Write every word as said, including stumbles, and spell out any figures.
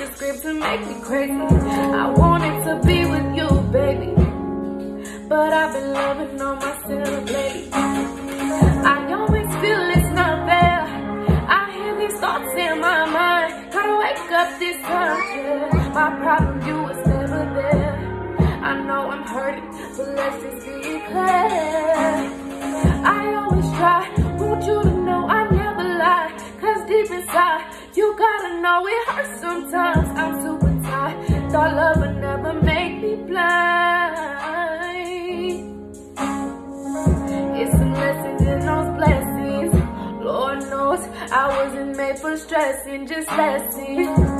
script to make me crazy. I wanted to be with you, baby, but I've been loving on myself lately. I always feel it's not fair. I hear these thoughts in my mind. Gotta wake up this time, yeah. My problem, you was never there. I know I'm hurting, but let's just be clear. I always try, want you to know I never lie. Cause deep inside, you gotta know it hurts sometimes. I'm super tired, thought love would never make me blind. It's some lessons in those blessings. Lord knows I wasn't made for stressing, just let's see.